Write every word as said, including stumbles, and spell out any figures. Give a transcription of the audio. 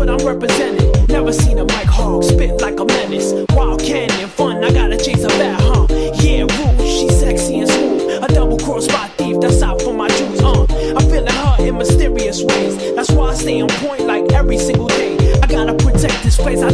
I'm representing. Never seen a mic hog spit like a menace. Wild canyon fun, I gotta chase a bat, huh? Yeah, rude, she's sexy and smooth. A double cross spot thief, that's out for my Jews, uh. I'm feeling her in mysterious ways. That's why I stay on point like every single day. I gotta protect this place. I